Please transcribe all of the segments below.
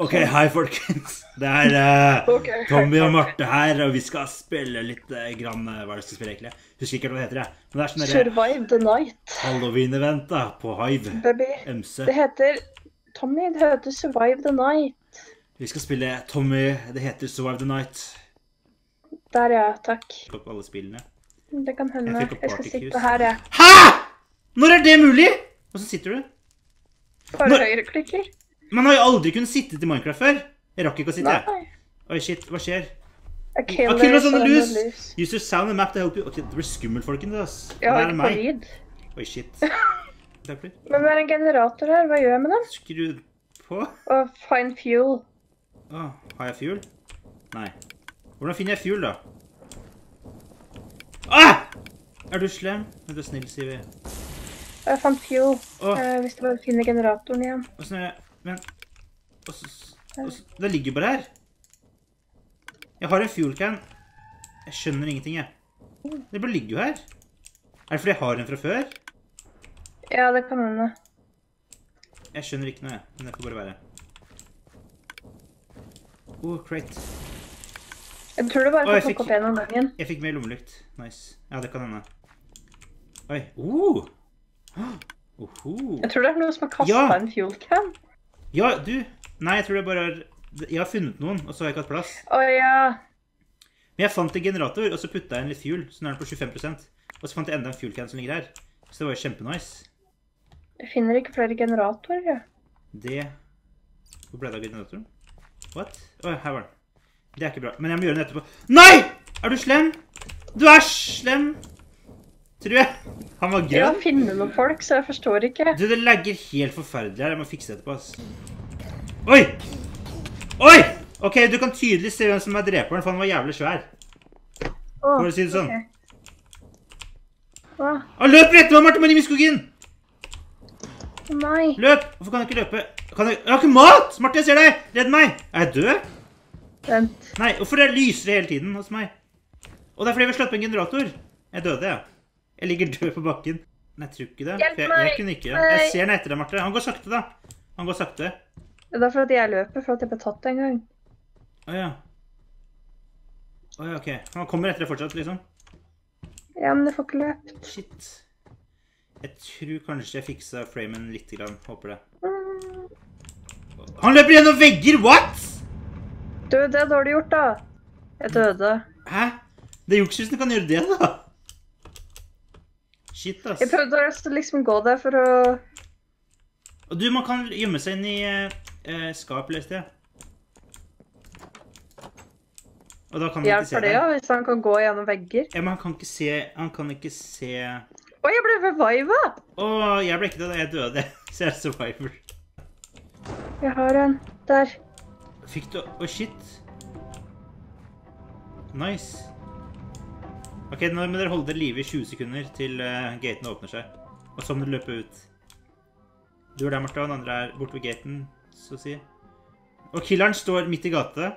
Ok, hei folkens. Det Tommy og Marte her, og vi skal spille litt grann, hva det skal spille egentlig? Husker ikke hva det heter det. Men det sånn Survive the Night. Halloween-event da, på Hive. Baby, MC. det heter, Tommy, det heter Survive the Night. Vi skal spille Tommy, det heter Survive the Night. Der ja, takk. På alle spillene. Det kan hende. Jeg skal sitte her, ja. Hæ?! Når det mulig? Hvordan sitter du? Bare høyreklikker. Man har jo aldri kunnet sitte til Minecraft før. Jeg rakk ikke å sitte. Nei. Oi, shit, hva skjer? A killer is on the loose. Use your sound and map to help you. Ok, det blir skummelt, folkens, ass. Ja, det ikke på lyd. Oi, shit. Men det er en generator her. Hva gjør jeg med den? Skru på. Og find fuel. Har jeg fuel? Nei. Hvordan finner jeg fuel, da? Er du slem? Er du snill, sier vi. Jeg fant fuel. Hvis du bare finner generatoren igjen. Hvordan er det? Men... Det ligger bare her. Jeg har en fuel can. Jeg skjønner ingenting, jeg. Det bare ligger jo her. Er det fordi jeg har en fra før? Ja, det kan hende. Jeg skjønner ikke noe, men det får bare være. Crate. Jeg tror du bare får plukke opp en om gangen. Jeg fikk mer lommelykt. Nice. Ja, det kan hende. Oi. Jeg tror det er noe som har kastet en fuel can. Ja, du. Nei, jeg tror det bare er... Jeg har funnet noen, og så har jeg ikke hatt plass. Ja. Men jeg fant en generator, og så puttet jeg en litt fuel, så nå er den på 25%. Og så fant jeg enda en fuel can som ligger her. Så det var jo kjempenice. Jeg finner ikke flere generatorer, ja. Det... Hvor ble det av generatoren? What? Her var den. Det er ikke bra, men jeg må gjøre den etterpå. Nei! Er du slem? Du er slem! Tror jeg. Han var grønn. Jeg har funnet noen folk, så jeg forstår ikke. Du, det lagger helt forferdelig her. Jeg må fikse det etterpå, ass. Oi! Oi! Ok, du kan tydelig se hvem som er dreperen, for han var jævlig svær. For å si det sånn. Løp rett med Marte Marie Miskogen! Nei. Løp! Hvorfor kan jeg ikke løpe? Jeg har ikke mat! Marte, jeg ser deg! Redd meg! Er jeg død? Vent. Nei, hvorfor lyser det hele tiden hos meg? Og det er fordi vi har slått på en generator. Jeg døde, ja. Jeg ligger død på bakken. Nei, jeg tror ikke det. Hjelp meg! Jeg kunne ikke. Jeg ser den etter deg, Marte. Han går sakte, da. Han går sakte. Det er fordi jeg løper, for at jeg ble tatt en gang. Åja, ok. Han kommer etter det fortsatt, liksom. Ja, men det får ikke løpt. Shit. Jeg tror kanskje jeg fikset framen litt grann. Håper det. Han løper gjennom vegger, what?! Du, det er dårlig gjort, da. Jeg døde. Hæ? Det er jukshusen kan gjøre det, da. Shit, ass. Jeg prøvde å liksom gå der for å... Og du, man kan gjemme seg inn i skap, leste jeg. Og da kan man ikke se det, ja, hvis han kan gå gjennom vegger. Ja, men han kan ikke se... Jeg ble revivet! Jeg ble ikke det da jeg døde, så jeg er survivor. Jeg har en der. Fikk du... shit. Nice. Ok, nå må dere holde dere live i 20 sekunder til gaten åpner seg. Og så må dere løpe ut. Du er der, Marte, og den andre er bort ved gaten, så å si. Og killeren står midt i gata.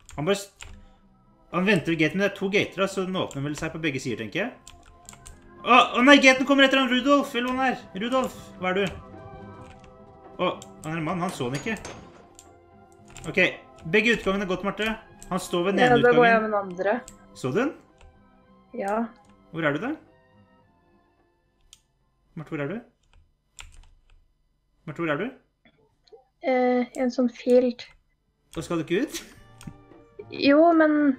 Han venter ved gaten, men det er 2 gater, så den åpner vel seg på begge sider, tenker jeg. Nei, gaten kommer etter han Rudolf, eller hva han er. Rudolf, hva er du? Han er en mann, han så den ikke. Ok, begge utgangene er gått, Marte. Han står ved den ene utgangen. Ja, da går jeg med den andre. Så du den? Ja. Hvor er du da? Marte, hvor er du? Marte, hvor er du? En sånn field. Og skal du ikke ut? Jo, men...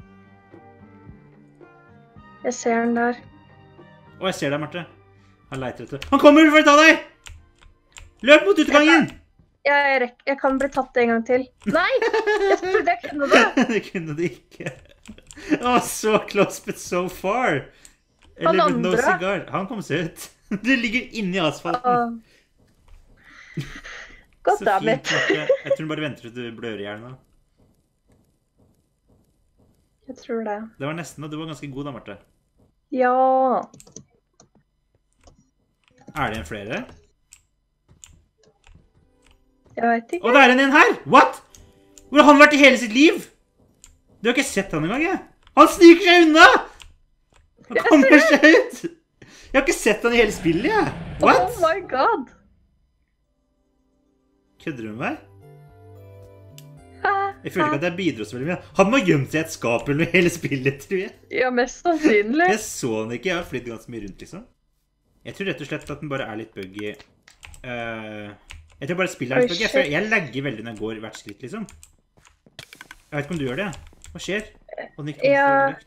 Jeg ser den der. Jeg ser deg, Marte. Han leiter etter. Han kommer for å ta deg! Løp mot utgangen! Jeg kan bli tatt en gang til. Nei! Jeg trodde jeg kunne det. Det kunne du ikke. So close, but so far. Han andre. Han kom seg ut. Du ligger inne i asfalten. God damn it. Jeg tror du bare venter til du blør i hjel nå. Jeg tror det. Det var nesten, og du var ganske god da, Marte. Ja. Er det en flere? Jeg vet ikke. Det er en her! What? Hvor har han vært i hele sitt liv? Du har ikke sett han engang, jeg. Han sniker seg unna! Han kommer seg ut! Jeg har ikke sett han i hele spillet, jeg. What? Oh my god. Kødder du med meg? Jeg føler ikke at jeg bidrar så veldig mye. Han må gjemt seg i et skap eller noe hele spillet, tror jeg. Ja, mest sannsynlig. Jeg så den ikke. Jeg har flyttet ganske mye rundt, liksom. Jeg tror rett og slett at den bare er litt buggy. Jeg tror bare spillet er litt buggy. Jeg lagger veldig når jeg går hvert skritt, liksom. Jeg vet ikke om du gjør det. Hva skjer? Og den gikk tom for lukt.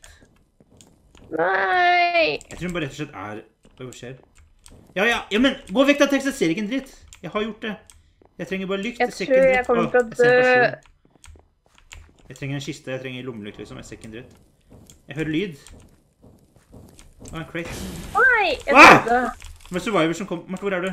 Nei! Jeg tror den bare rett og slett er... Hva skjer? Ja, men gå vekk da, tekst. Jeg ser ikke en dritt. Jeg har gjort det. Jeg trenger bare lykt. Jeg tror jeg kommer til å dø. Jeg trenger en kiste. Jeg trenger lommelykt, liksom. Jeg ser ikke en dritt. Jeg hører lyd. En crate. Nei! Jeg døde. Det var survivor som kom. Marte, hvor er du?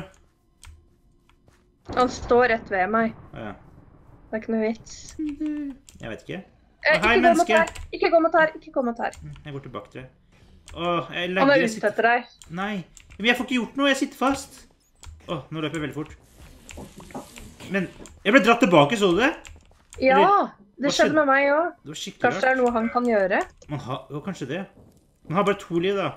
Han står rett ved meg. Ja. Det er ikke noe vits. Jeg vet ikke. Hei, menneske! Ikke gå mot her, ikke gå mot her. Jeg går tilbake til deg. Han er ute etter deg. Nei, men jeg får ikke gjort noe, jeg sitter fast. Nå løper jeg veldig fort. Men, jeg ble dratt tilbake, så du det? Ja, det skjedde med meg også. Det var skikkelig rart. Kanskje det er noe han kan gjøre? Kanskje det. Man har bare 2 liv, da.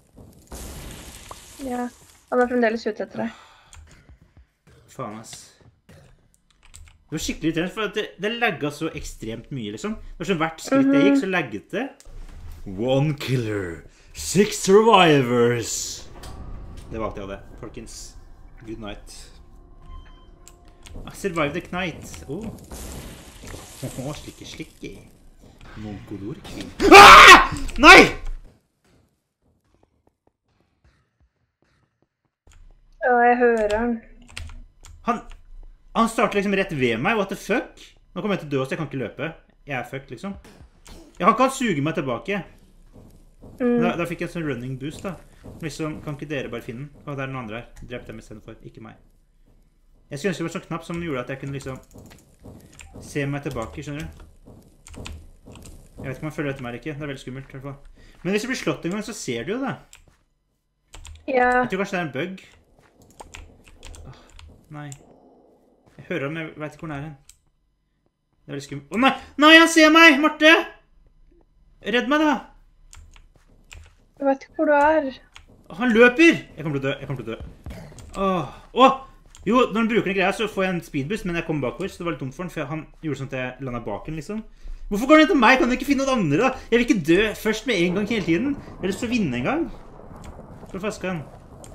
Ja, han er fremdeles ute etter deg. Faen, ass. Det var skikkelig irriterende, for det lagget så ekstremt mye, liksom. Det var så hvert skritt jeg gikk, så lagget det. 1 killer, 6 survivors. Det var alt jeg hadde, folkens. Good night. I survived the night. Slikke. Noen godord. Nei! Ja, jeg hører han. Han starter liksom rett ved meg. What the fuck? Nå kommer jeg til å dø også, jeg kan ikke løpe. Jeg er fucked, liksom. Han kan suge meg tilbake. Da fikk jeg en sånn running boost, da. Liksom, kan ikke dere bare finne den? Det er den andre her. Drepte dem i stedet for, ikke meg. Jeg skulle ønske det var sånn knapp som gjorde at jeg kunne liksom se meg tilbake, skjønner du? Jeg vet ikke om han følger etter meg eller ikke. Det er veldig skummelt, i hvert fall. Men hvis du blir slått en gang, så ser du jo det. Ja. Jeg tror kanskje det er en bug. Nei. Jeg hører ham, jeg vet ikke hvor han er hen. Det er veldig skummelt. Nei! Nei, han ser meg! Marte! Redd meg, da! Jeg vet ikke hvor du er. Han løper! Jeg kommer til å dø. Jo, når han bruker den greia, så får jeg en speedboost, men jeg kommer bakover, så det var litt dumt for han, for han gjorde sånn at jeg landet bak den, liksom. Hvorfor går han etter meg? Kan du ikke finne noen andre, da? Jeg vil ikke dø først med en gang hele tiden. Jeg har lyst til å vinne en gang. Hvor fasker han?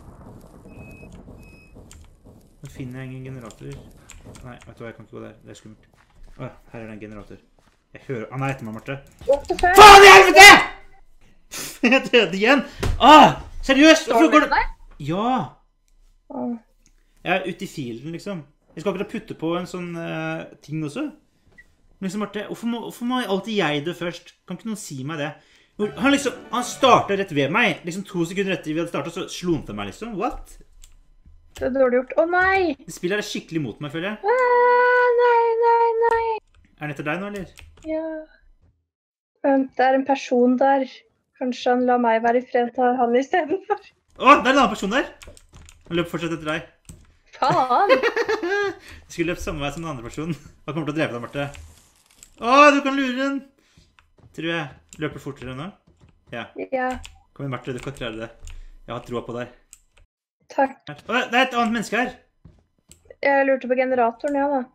Nå finner jeg ingen generatorer. Nei, vet du hva, jeg kan ikke gå der. Det er skummelt. Her er det en generator. Jeg hører... Han er etter meg, Marte. Faen i helvete! Jeg døde igjen! Seriøst! Står du med deg? Ja! Jeg er ute i filen, liksom. Jeg skal akkurat putte på en sånn ting også. Men liksom, Marte, hvorfor må alltid jeg dø først? Kan ikke noen si meg det? Han startet rett ved meg. Liksom 2 sekunder etter vi hadde startet, så slo han til meg, liksom. What? Det er dårlig gjort. Nei! Det spillet er skikkelig mot meg, føler jeg. Nei. Er han etter deg nå, eller? Ja. Vent, det er en person der. Kanskje han la meg være i fred, tar han i stedet for. Det er en annen person der! Han løper fortsatt etter deg. Faen! Du skulle løpt samme vei som den andre personen. Han kommer til å drepe deg, Marte. Du kan lure den! Tror jeg. Løper du fortere nå? Ja. Kom igjen, Marte, du kan klare det. Jeg har troa på deg. Takk. Det er et annet menneske her. Jeg lurte på generatoren, ja da.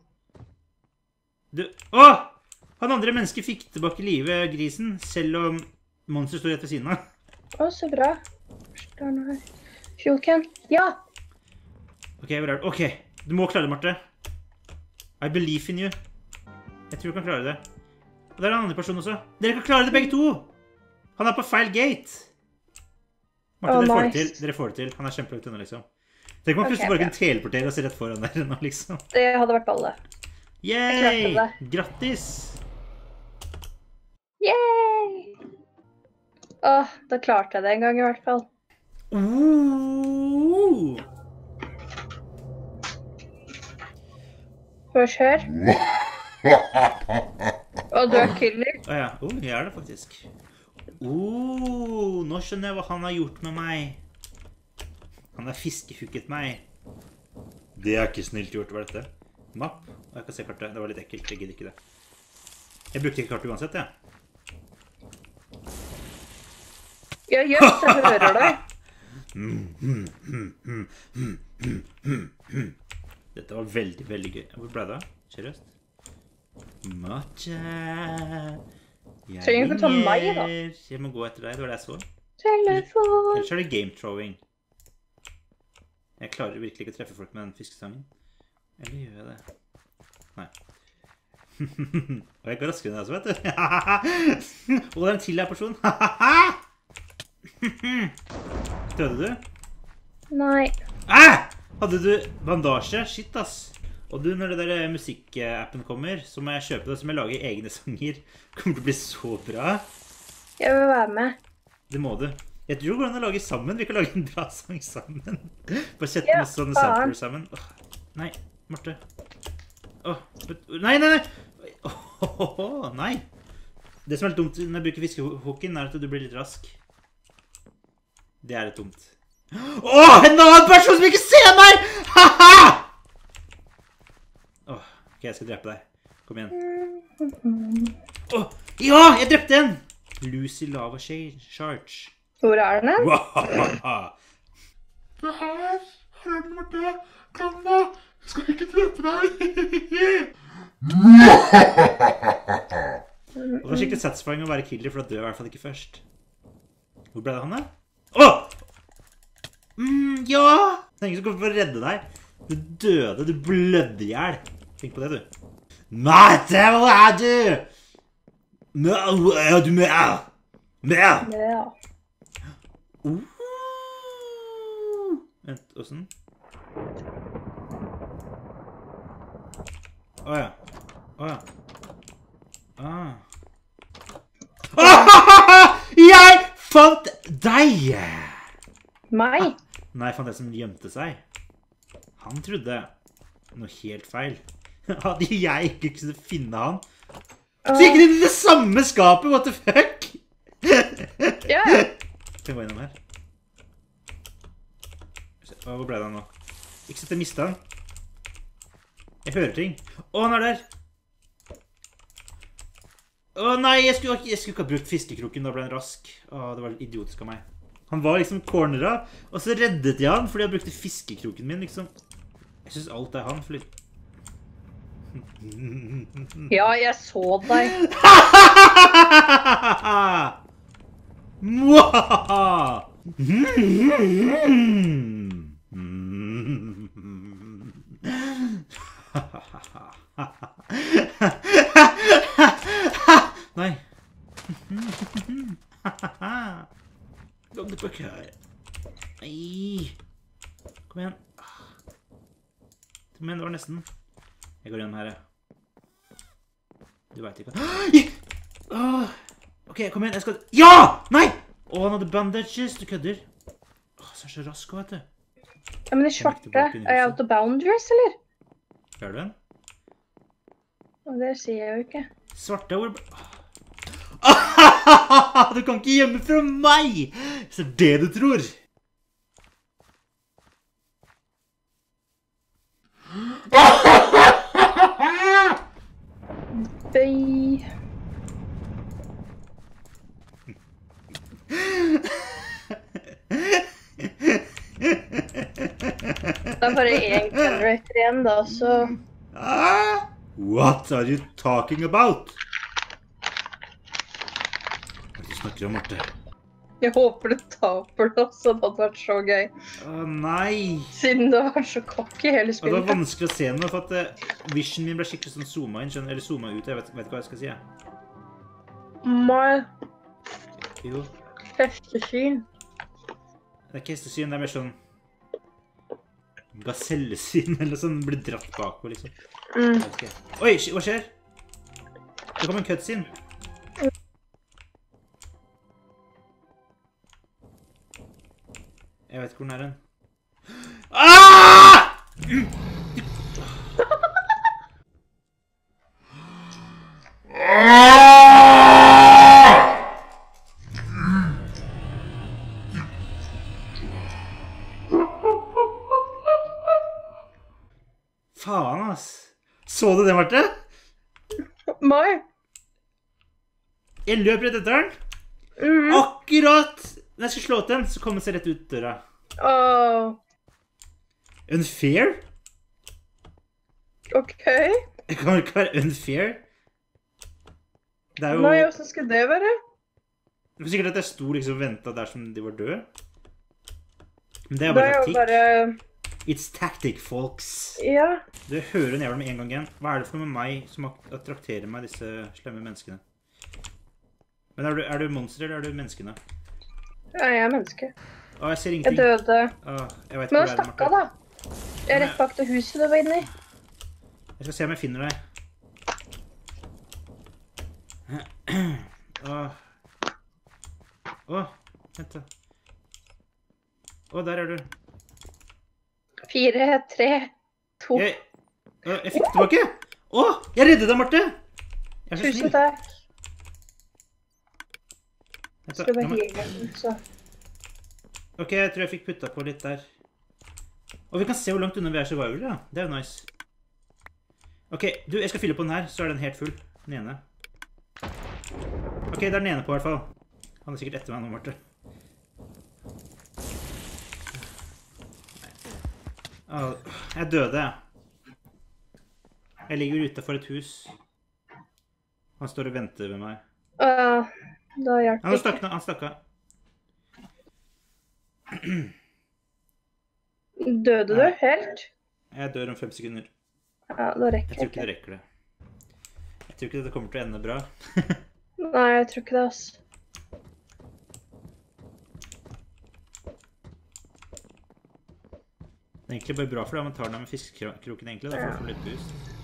Han andre mennesket fikk tilbake livet, grisen, selv om monster står rett ved siden av. Så bra. Det er noe her. Fuel can. Ja! Ok, hvor er du? Ok, du må klare det, Marte. I believe in you. Jeg tror du kan klare det. Og det er en annen person også. Dere kan klare det begge to! Han er på feil gate. Marte, dere får det til. Han er kjempelangt unna, liksom. Tenk om man plutselig bare kunne teleportere og se rett foran dere nå, liksom. Det hadde vært balle. Yay! Grattis! Yay! Da klarte jeg det en gang i hvert fall. Hør. Du er killer. Ja, jeg er det faktisk. Nå skjønner jeg hva han har gjort med meg. Han har fiskehooket meg. Det er ikke snilt gjort, hva er dette? Mapp. Jeg kan se kartet, det var litt ekkelt, jeg gidder ikke det. Jeg brukte ikke kartet uansett, ja. Ja, jøss, jeg hører deg. Dette var veldig, veldig gøy. Hvor ble det? Seriøst? Marte. Trenger ikke ta meg, da. Jeg må gå etter deg, det var det jeg så. Telefon. Ellers er det game throwing. Jeg klarer virkelig ikke å treffe folk med den fiskestangen. Eller gjør jeg det? Nei. Og jeg går raskere enn deg også, vet du. Og det er en til her person. Døde du? Nei. Hadde du bandasje? Shit, ass. Og du, når det der musikkappen kommer, så må jeg kjøpe det, så må jeg lage egne sanger. Det kommer til å bli så bra. Jeg vil være med. Det må du. Jeg tror hvordan å lage sammen. Vi kan lage en bra sang sammen. Bare sette med sånne sampler sammen. Nei, Marte. Nei. Nei. Det som er litt dumt når jeg bruker fiskehooken, er at du blir litt rask. Det er litt dumt. En annen person som ikke ser meg! Ok, jeg skal drepe deg. Kom igjen. Ja, jeg drepte en! Lucy Lava Charge. Hvor er den? Det her er Marte. Kom da. Jeg skal ikke drepe deg. Det var skikkelig satisfying å være killer, for da dør jeg i hvert fall ikke først. Hvor ble det han da? Ja! Det er ingen som kommer for å redde deg. Du døde, du blødde ihjel. Tenk på det, du. Marte, hvor er du? Hvor er du med? Ja. Vent, hvordan? Åja. Jeg fant deg! Meg? Nei, jeg fant det som gjemte seg. Han trodde noe helt feil. Hadde jeg ikke kunne finne han? Så gikk det i det samme skapet, what the fuck? Ja. Kan jeg gå innom her? Hvor ble det han nå? Ikke så at jeg mistet han. Jeg hører ting. Han er der! Nei, jeg skulle ikke ha brukt fiskekroken, da ble han rask. Det var litt idiotisk av meg. Han var liksom corneret, og så reddet jeg han fordi jeg brukte fiskekroken min, liksom. Jeg synes alt er han, fordi... Ja, jeg så deg. Nei. Kom tilbake her. Nei. Kom igjen. Kom igjen, det var nesten. Jeg går gjennom her, ja. Du vet ikke. Ok, kom igjen, jeg skal... Ja! Nei! Han hadde bandages, du kødder. Så er så rask, vet du. Ja, men de svarte, er jeg out of boundaries, eller? Er du en? Det sier jeg jo ikke. Svarte, hvor... Du kan ikke gjemme fra meg! Så det du tror. Bøy. Det er bare en generator igjen da, så... What are you talking about? Hva er det du snakker om, Marte? Jeg håper du taper det også, det hadde vært så gøy. Nei! Siden du har vært så cocky i hele Det spillet. var vanskelig å se nå, for at vision min ble skikkelig sånn zoomet inn, skjønner, eller zoomet ut, jeg vet ikke hva jeg skal si, My Jo, hestesyn. det er ikke hestesyn, det er mer sånn gasellesyn, eller sånn, blir dratt bakover, liksom. Jeg vet ikke. Oi, hva skjer? Det kom en cutscene. Jeg vet ikke hvor den er den. Faen, ass. Så du det, Marte? My. Jeg løp rett etter den. Akkurat når jeg skal slå til den, så kommer jeg seg rett ut døra. Unfair? Ok. Det kan vel ikke være unfair? Det er jo... Nei, hvordan skulle det være? Det var sikkert at jeg sto liksom og ventet der som de var døde. Men det er Det bare er jo taktikk. bare... It's tactic, folks. Ja, Du hører en jævla med en gang igjen. Hva er det for noe med meg som attrakterer meg disse slemme menneskene? Men er du monster, eller er du menneskene? ja, jeg er menneske. Å, jeg ser Jeg ingenting. døde. Å, jeg vet Men hvor da det er, stakk av, Marte. da. Jeg er rett bak det huset du var inne i. Jeg skal se om jeg finner deg. Å, vent da. Å, der er du. 4, 3, 2. Jeg fikk tilbake. Å, jeg reddet deg, Marte. Jeg er så Tusen snill. takk. Vent da, Skal bare la meg- heale den, så... Ok, jeg tror jeg fikk putta på litt der. Og vi kan se hvor langt unna vi er survivor, da. Det er jo nice. Ok, du, jeg skal fylle på den her, så er den helt full. Den ene. Ok, det er den ene på i hvert fall. Han er sikkert etter meg nå, Marte. Jeg døde, jeg. Jeg ligger ute for et hus. Han står og venter ved meg. Da hjelper Han det stakk ikke. av, han stakk av. Døde du helt? Jeg dør om 5 sekunder. Ja, da Jeg rekker tror jeg ikke det ikke. rekker det. Jeg tror ikke dette kommer til å ende bra. Nei, jeg tror ikke det, altså. Det er egentlig bare bra for deg, man tar den med fiskekroken egentlig, da, for å få litt boost.